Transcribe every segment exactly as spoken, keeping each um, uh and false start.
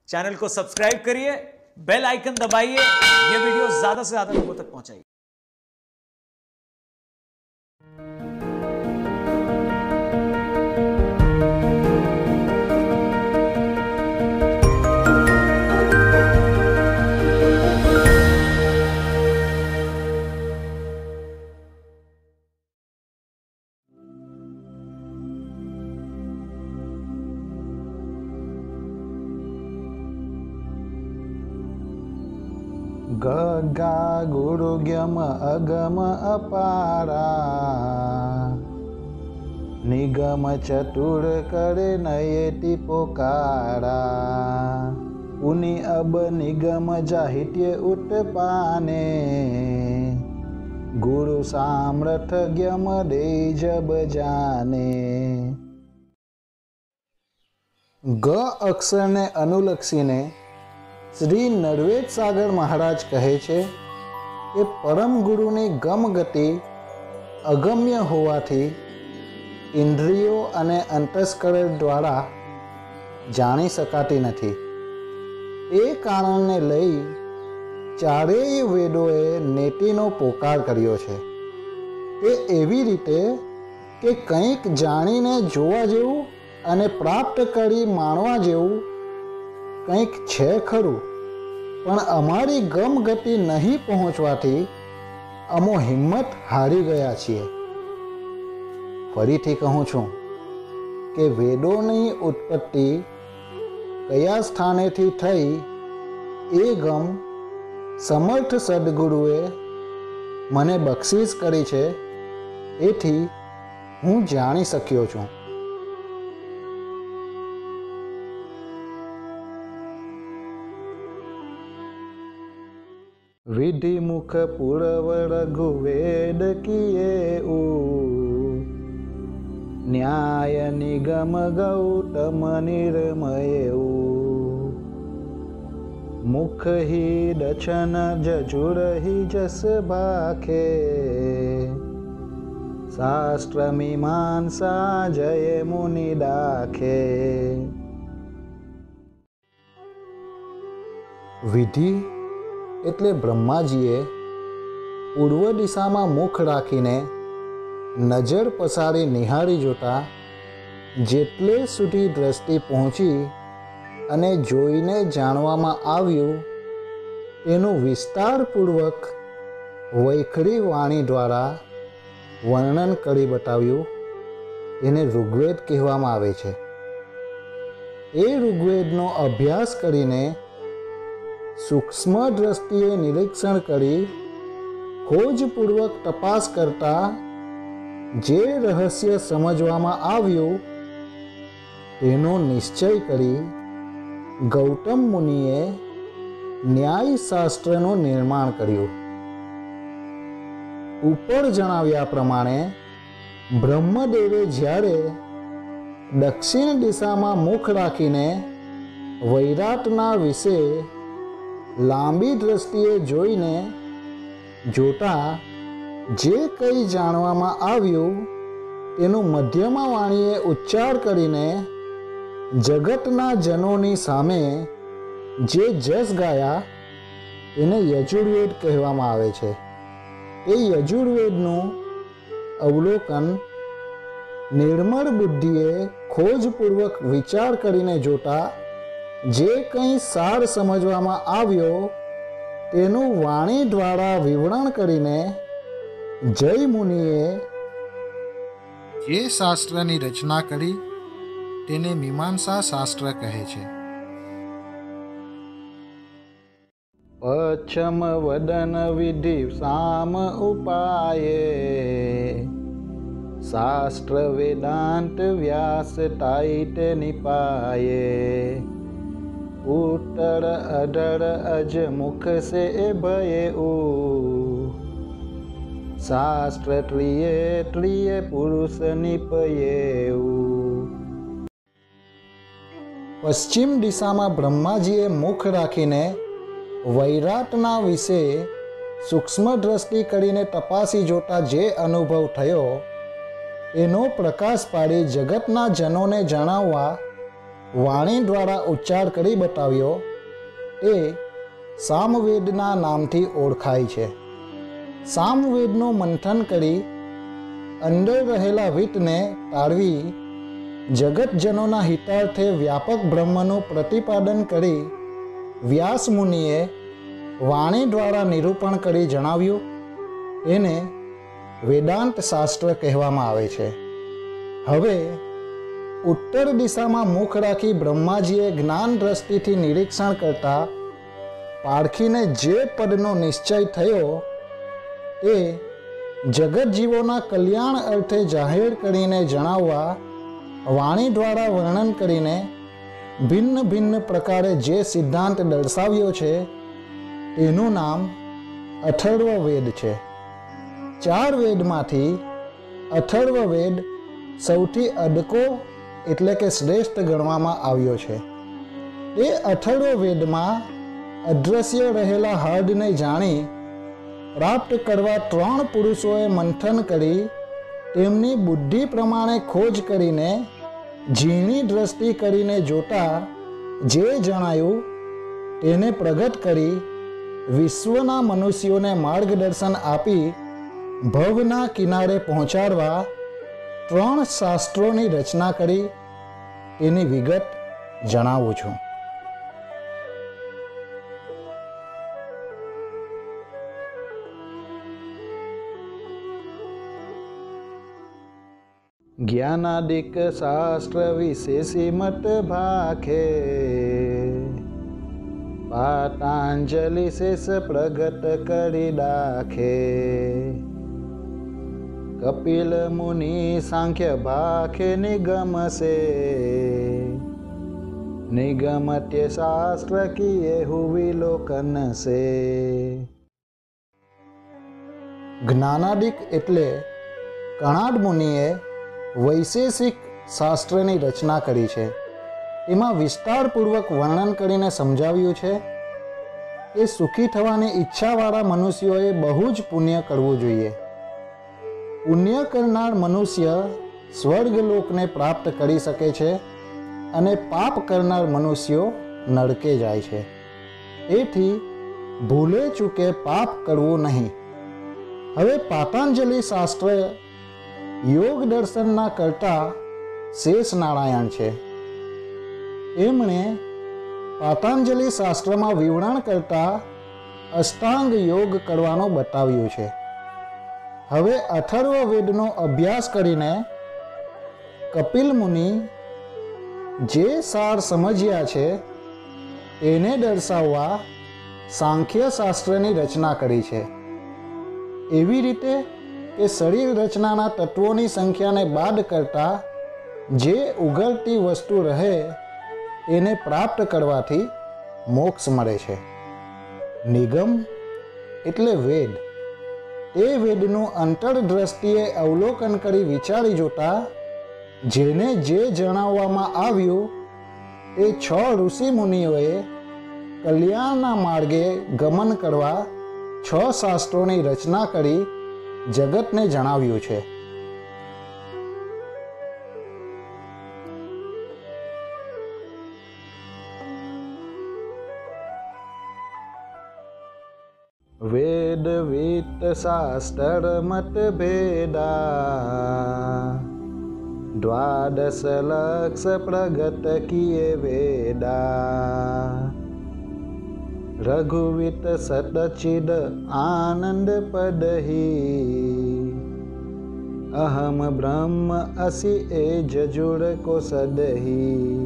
Channel को subscribe करिए, bell icon दबाइए, ये वीडियो ज्यादा से ज्यादा लोगों तक पहुंचाइए। गगा गुरुज्ञम अगम अपारा, निगम चतुर करे नयेति पोकारा। उनि अब निगम जाहित्य उत्पाने, गुरु सामर्थ ज्ञम दे जब जाने। ग अक्षर ने अनुलक्षीने श्री नरवेद सागर महाराज कहे छे कि परम गुरुनी गम गति अगम्य होवाथी इंद्रियों अने अंतस्करण द्वारा जाणी शकाती नथी। ए कारणने लई चारेय वेदोए नेतिनो पोकार कर्यो छे। ते एवी रीते के कंईक जाणीने जोवा जेवुं अने प्राप्त करी माणवा जेवुं कंईक छे खरुं, पण अमारी गम गति नहीं पहोंचवाथी अमो हिम्मत हारी गया छीए। फरीथी कहूं छुं के वेदोनी उत्पत्ति कया स्थानेथी थई ए गम समर्थ सद्गुरुए मने बख्शीश करी छे, एथी हूँ जाणी शक्यो छुं। विधि मुख पूर्व रघुवेद किए ऊ, न्याय निगम गौतम निर्मय ऊ। मुख ही दक्षन जजुर ही जस भाखे, शास्त्र मीमांसा जय मुनि दाखे। विधि એટલે બ્રહ્માજીએ પૂર્વ દિશામાં મુખ રાખીને નજર પસારી નિહાળી જોતા જેટલે સુધી દ્રષ્ટિ પહોંચી અને જોઈને જાણવામાં આવ્યું તેનું વિસ્તારપૂર્વક વૈખરી વાણી દ્વારા વર્ણન કરી બતાવ્યું। તેને ઋગ્વેદ કહેવામાં આવે છે। એ ઋગ્વેદનો અભ્યાસ કરીને सूक्ष्म दृष्टिए निरीक्षण करी खोजपूर्वक तपास करता जे रहस्य समझवामां आव्युं तेनो निश्चय करी गौतम मुनिए न्याय शास्त्रનું निर्माण कर्યું। ઉપર જણાવ્યા પ્રમાણે બ્રહ્મદેવે જ્યારે દક્ષિણ દિશામાં મુખ રાખીને વૈરાટના વિશે લાંબી દ્રષ્ટિએ જોઈને જોતા જે કંઈ જાણવામાં આવ્યું તેનું મધ્યમા વાણીએ ઉચ્ચાર કરીને જગતના જનોની સામે જે જસ ગાયા તેને યજુર્વેદ કહેવામાં આવે છે। એ યજુર્વેદનું અવલોકન નિર્મળ બુદ્ધિએ ખોજપૂર્વક વિચાર કરીને જોતા જે કંઈ સાર સમજવામાં આવ્યો તેનું વાણી દ્વારા વિવરણ કરીને જય મુનિએ જે શાસ્ત્રની રચના કરી તેને મીમાંસા શાસ્ત્ર કહે છે। પચ્છમ વદન વિધિ સામ ઉપાયે, શાસ્ત્ર વેદાંત વ્યાસ તાઈત નિપાયે। उत्तर अधर अज मुख से भये ऊ, शास्त्र त्रिये त्रिये पुरुष निपये ऊ। पश्चिम दिशा में ब्रह्माजीए मुख राखीने वैराटना विषे सूक्ष्म दृष्टि करीने तपासी जोता जे अनुभव थयो एनो प्रकाश पाड़ी जगतना जनोने जणाववा વાણી દ્વારા ઉચ્ચાર કરી બતાવ્યો તે સામવેદના નામથી ઓળખાય છે. સામવેદનું મંથન કરી અંદર રહેલા વિતને તાળવી જગતજનોના હિતાર્થે વ્યાપક બ્રહ્મનું પ્રતિપાદન કરી વ્યાસ મુનિએ વાણી દ્વારા નિરૂપણ કરી જણાવ્યું. એને વેદાંત શાસ્ત્ર કહેવામાં આવે છે. હવે ઉત્તર દિશામાં મુખ રાખી બ્રહ્માજીએ જ્ઞાન દ્રષ્ટિથી નિરીક્ષણ કરતા પારખીને જે પદનો નિશ્ચય થયો તે જગતજીવોના કલ્યાણ અર્થે જાહેર કરીને જણાવવા વાણી દ્વારા વર્ણન કરીને ભિન્ન ભિન્ન પ્રકારે જે સિદ્ધાંત દર્શાવ્યો છે તેનું નામ અથર્વવેદ છે. ચાર વેદમાંથી અથર્વવેદ સૌથી અડકો એટલે કે શ્રેષ્ઠ ગણવામાં આવ્યો છે. તે અથર્વવેદમાં અદ્રશ્ય રહેલા હદને જાણી પ્રાપ્ત કરવા ત્રણ પુરુષોએ મંથન કરી તેમની બુદ્ધિ પ્રમાણે ખોજ કરીને ઝીણી દ્રષ્ટિ કરીને જોતા જે જણાયું તેને પ્રગટ કરી વિશ્વના મનુષ્યોને માર્ગદર્શન આપી ભવના કિનારે પહોંચાડવા ત્રણ શાસ્ત્રોની રચના કરી તેની વિગત જણાવું છું. જ્ઞાનાદિક શાસ્ત્ર વિશેષી મત ભાખે પાતાંજલિ શેષ પ્રગટ કરી દાખે કપિલ મુનિ સાંખ્ય ભાખે નિગમ સે નિગમત્ય શાસ્ત્ર કિએ હુવિલોકન સે. જ્ઞાનાદિક એટલે કણાદ મુનિએ વૈશેષિક શાસ્ત્રની રચના કરી છે. એમાં વિસ્તારપૂર્વક વર્ણન કરીને સમજાવ્યું છે કે સુખી થવાની ઈચ્છાવાળા મનુષ્યોએ બહુ જ પુણ્ય કરવું જોઈએ. પુણ્ય કરનાર મનુષ્ય સ્વર્ગલોકને પ્રાપ્ત કરી શકે છે અને પાપ કરનાર મનુષ્યો નરકે જાય છે. એથી ભૂલે ચૂકે પાપ કરવું નહીં. હવે પાતાંજલિ શાસ્ત્ર યોગ દર્શનના કરતા શેષ નારાયણ છે. એમણે પાતાંજલિ શાસ્ત્રમાં વિવરણ કરતા અષ્ટાંગ યોગ કરવાનો બતાવ્યું છે. હવે અથર્વવેદનો અભ્યાસ કરીને કપિલ મુનિ જે સાર સમજ્યા છે તેને દર્શાવવા સાંખ્ય શાસ્ત્રની રચના કરી છે. એવી રીતે કે શરીર રચનાના તત્વોની સંખ્યાને બાદ કરતા જે ઉઘડતી વસ્તુ રહે તેને પ્રાપ્ત કરવાથી મોક્ષ મળે છે. નિગમ એટલે વેદ. એ વેદનું અંતરદ્રષ્ટિએ અવલોકન કરી વિચારી જોતા જેને જે જણાવવામાં આવ્યું તે છ ઋષિ મુનિઓએ કલ્યાણના માર્ગે ગમન કરવા છ શાસ્ત્રોની રચના કરી જગતને જણાવ્યું છે. વેદ વિત્ત શાસ્ત્ર મત ભેદા દ્વાદશ લક્ષ પ્રગટ કિએ વેદા રઘુવીત સદચિદ આનંદ પદહી અહમ બ્રહ્મ અસી એ જજુડ કો સદહી.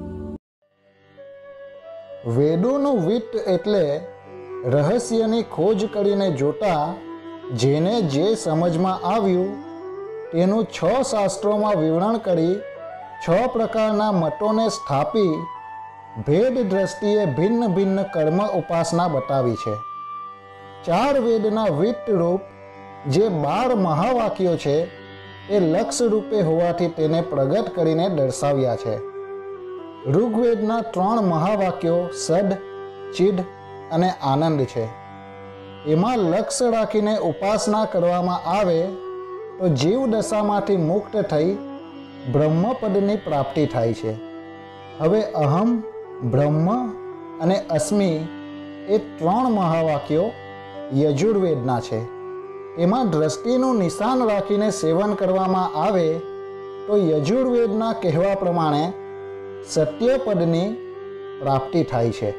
વેદોનું વિત્ત એટલે રહસ્યની ખોજ કરીને જોતા જેને જે સમજમાં આવ્યું તેનું છ શાસ્ત્રોમાં વિવરણ કરી છ પ્રકારના મતોને સ્થાપી ભેદ દ્રષ્ટિએ ભિન્ન ભિન્ન કર્મ ઉપાસના બતાવી છે. ચાર વેદના વિત્ત રૂપ જે બાર મહાવાક્યો છે એ લક્ષ રૂપે હોવાથી તેને પ્રગટ કરીને દર્શાવ્યા છે. ઋગ્વેદના ત્રણ મહાવાક્યો સદ, ચિદ અને આનંદ છે. એમાં લક્ષ રાખીને ઉપાસના કરવામાં આવે તો જીવ દશામાંથી મુક્ત થઈ બ્રહ્મપદની પ્રાપ્તિ થાય છે. હવે અહમ, બ્રહ્મ અને અસ્મિ એ ત્રણ મહાવાક્યો યજુર્વેદના છે. એમાં દ્રષ્ટિનું નિશાન રાખીને સેવન કરવામાં આવે તો યજુર્વેદના કહેવા પ્રમાણે સત્યપદની પ્રાપ્તિ થાય છે.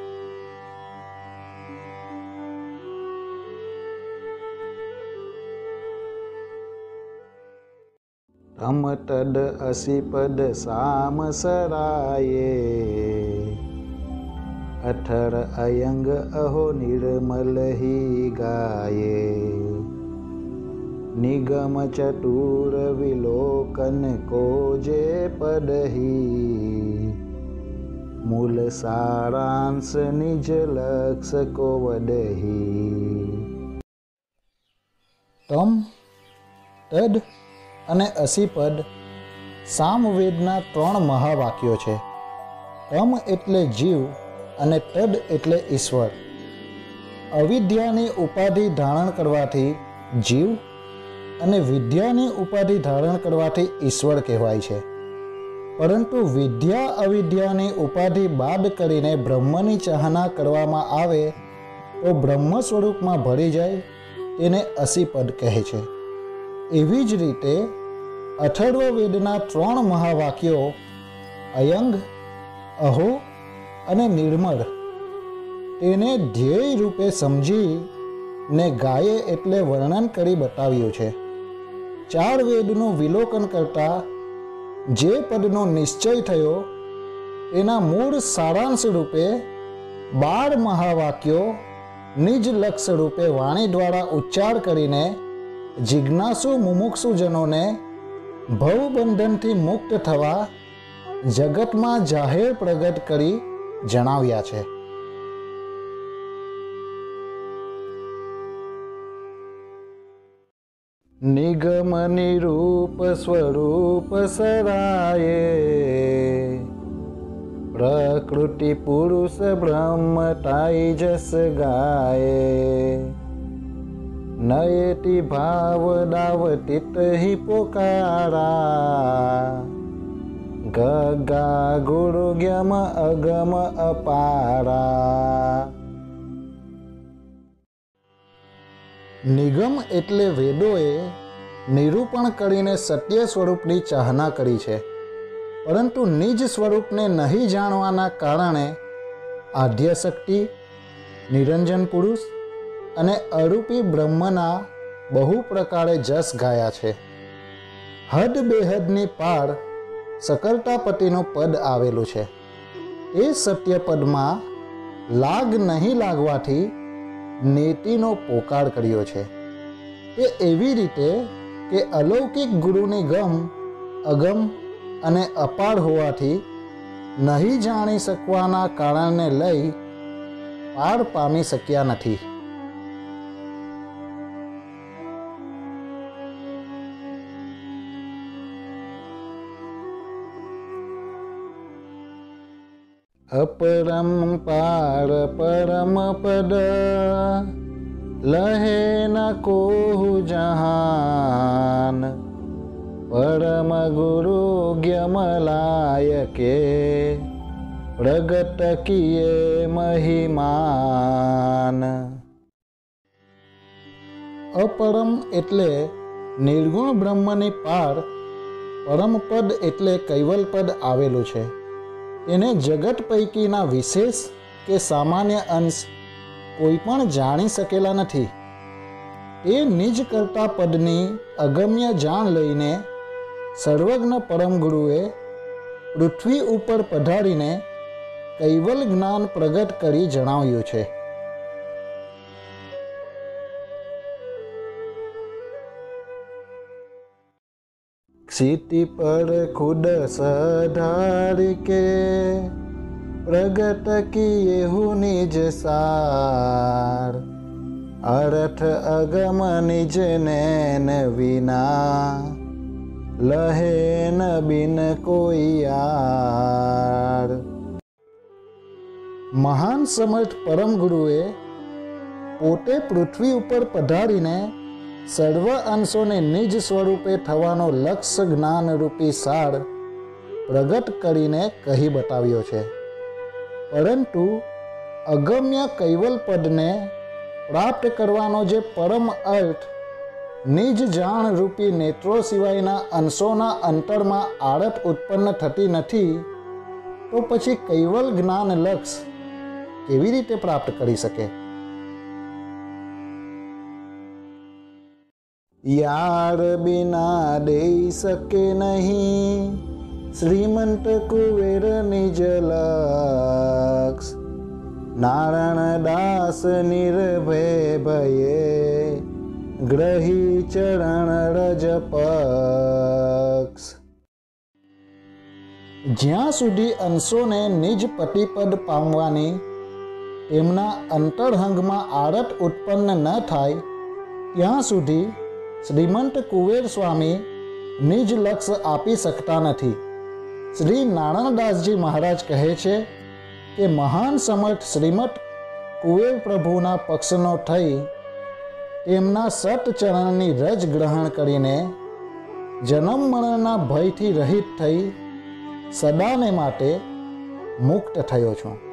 તમ તદ અસિપદ સામ સરાયે અઠર અયંગ અહો નિર્મલ હી ગાયે નિગમ ચતુર વિલોકન કો જે પદહી મૂલ સારાંશ નિજ લક્ષ કો વડહી. તમ, તદ અને અસિપદ સામવેદના ત્રણ મહાવાક્યો છે. તમ એટલે જીવ અને તદ એટલે ઈશ્વર. અવિદ્યાની ઉપાધિ ધારણ કરવાથી જીવ અને વિદ્યાની ઉપાધિ ધારણ કરવાથી ઈશ્વર કહેવાય છે. પરંતુ વિદ્યા અવિદ્યાની ઉપાધિ બાદ કરીને બ્રહ્મની ચાહના કરવામાં આવે તો બ્રહ્મ સ્વરૂપમાં ભળી જાય તેને અસિપદ કહે છે. એવી જ રીતે અથર્વવેદના ત્રણ મહાવાક્યો અયંગ, અહો અને નિર્મળ તેને ધ્યેય રૂપે સમજી ને ગાયે એટલે વર્ણન કરી બતાવ્યું છે. ચાર વેદનું વિલોકન કરતા જે પદનો નિશ્ચય થયો તેના મૂળ સારાંશ રૂપે બાર મહાવાક્યો નિજ લક્ષ રૂપે વાણી દ્વારા ઉચ્ચાર કરીને જિજ્ઞાસુ મુમુક્ષુજનોને ભવબંધનથી મુક્ત થવા જગતમાં જાહેર પ્રગટ કરી જણાવ્યા છે. નિગમ નિરૂપ સ્વરૂપ સરાયે પ્રકૃતિ પુરુષ બ્રહ્મ તાઈ જસ ગાયે નયતિ ભાવ દાવતિત હિ પોકારા ગગા ગુરુગ્યમ અગમ અપારા. નિગમ એટલે વેદોએ નિરૂપણ કરીને સત્ય સ્વરૂપની ચાહના કરી છે, પરંતુ નિજ સ્વરૂપને નહીં જાણવાના કારણે આદ્યશક્તિ, નિરંજન પુરુષ અને અરૂપી બ્રહ્મના બહુ પ્રકારે જસ ગાયા છે. હદ બેહદની પાર સકર્તાપતિનું પદ આવેલું છે. એ સત્ય પદમાં લાગ નહીં લાગવાથી નેતિનો પોકાર કર્યો છે. તે એવી રીતે કે અલૌકિક ગુરુની ગમ અગમ અને અપાર હોવાથી નહીં જાણી શકવાના કારણને લઈ પાર પામી શક્યા નથી. અપરમ પાર પરમ પદ લહે ન કોહુ જહાન પરમ ગુરુ જ્ઞમલાય કે પ્રગટ કિયે મહિમાન. અપરમ એટલે નિર્ગુણ બ્રહ્મની પાર, પરમપદ એટલે કૈવલ પદ આવેલું છે. એને જગત પૈકીના વિશેષ કે સામાન્ય અંશ કોઈ પણ જાણી શકેલા નથી. એ નિજ કરતા પદની અગમ્ય જાણ લઈને સર્વજ્ઞ પરમ ગુરુએ પૃથ્વી ઉપર પધારીને કૈવલ જ્ઞાન પ્રગટ કરી જણાવ્યું છે. क्षिति पर खुद सधार के प्रगट किए हु निज सार अर्थ अगम निज नैन विना लहे न बिन कोई यार. મહાન સમર્થ પરમ ગુરુએ પોતે પૃથ્વી ઉપર પધારીને સર્વ અંશોને નિજ સ્વરૂપે થવાનો લક્ષ જ્ઞાન રૂપી સાર પ્રગટ કરીને કહી બતાવ્યો છે. પરંતુ અગમ્ય કૈવલ પદને પ્રાપ્ત કરવાનો જે પરમ અર્થ નિજ જાણ રૂપી નેત્રો સિવાયના અંશોના અંતરમાં આડત ઉત્પન્ન થતી નથી, તો પછી કૈવલ જ્ઞાન લક્ષ કેવી રીતે પ્રાપ્ત કરી શકે? યાર બિના દઈ શકે નહીં શ્રીમંત કુવેર નિજ લક્ષ, નારાયણ દાસ નિર્ભય ભયે ગ્રહી ચરણ રજ પક્ષ. જ્યાં સુધી અંશોને નિજ પતિપદ પામવાની તેમના અંતરહંગમાં આડત ઉત્પન્ન ન થાય ત્યાં સુધી શ્રીમંત કુવેર સ્વામી નિજ લક્ષ આપી શકતા નથી. શ્રી નારાયણદાસજી મહારાજ કહે છે કે મહાન સમર્થ શ્રીમંત કુવેર પ્રભુના પક્ષનો થઈ તેમના સતચરણની રજ ગ્રહણ કરીને જન્મ મરણના ભયથી રહિત થઈ સદાને માટે મુક્ત થયો છું.